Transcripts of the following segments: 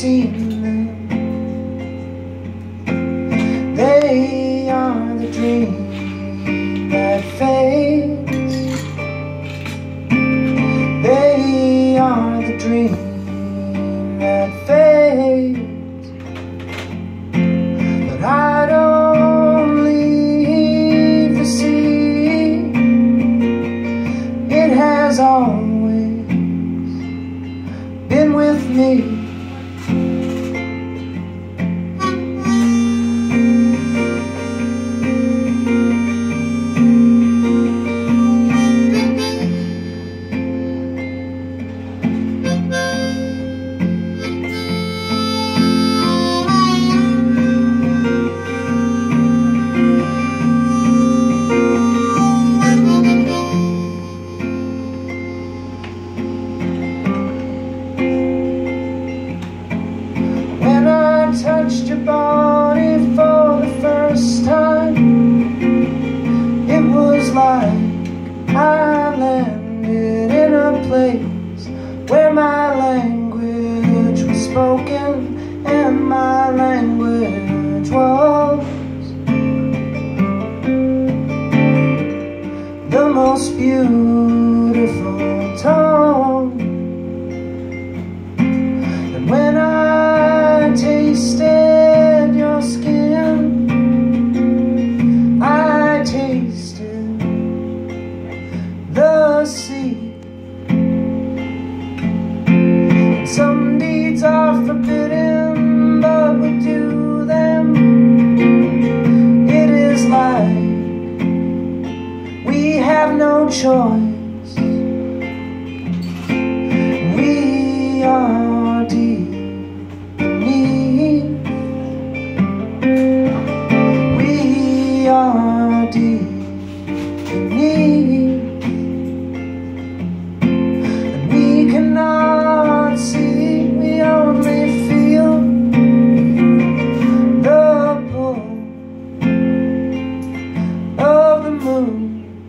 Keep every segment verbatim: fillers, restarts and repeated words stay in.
seen them. They are the dream that fades. They are the dream that fades. But I don't leave the sea. It has always been with me. Touched your body for the first time. It was like I landed in a place where my language was spoken and my language was the most beautiful tone. And when I tasted your skin, I tasted the sea. Some deeds are forbidden, but we do them. It is like we have no choice. We are deep. We are deep beneath, and we cannot see, we only feel the pull of the moon.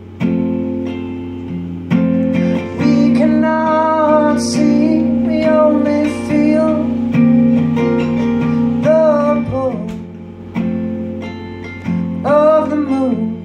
We cannot see, we only feel the pull of the moon.